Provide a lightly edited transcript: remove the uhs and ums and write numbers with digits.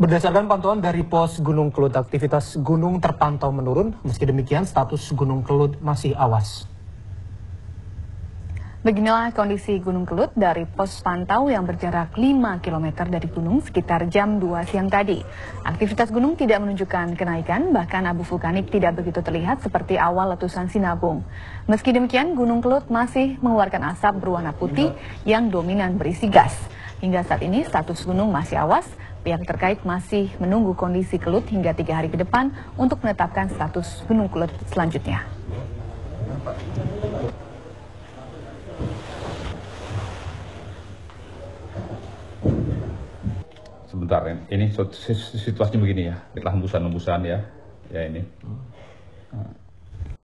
Berdasarkan pantauan dari pos Gunung Kelut, aktivitas gunung terpantau menurun. Meski demikian, status Gunung Kelut masih awas. Beginilah kondisi Gunung Kelut dari pos pantau yang berjarak 5 km dari gunung sekitar jam 2 siang tadi. Aktivitas gunung tidak menunjukkan kenaikan, bahkan abu vulkanik tidak begitu terlihat seperti awal letusan sinabung. Meski demikian, Gunung Kelut masih mengeluarkan asap berwarna putih yang dominan berisi gas. Hingga saat ini status gunung masih awas. Pihak terkait masih menunggu kondisi Kelut hingga 3 hari ke depan untuk menetapkan status Gunung Kelut selanjutnya. Sebentar, ini situasinya begini ya, kita hembusan-hembusan ya ini.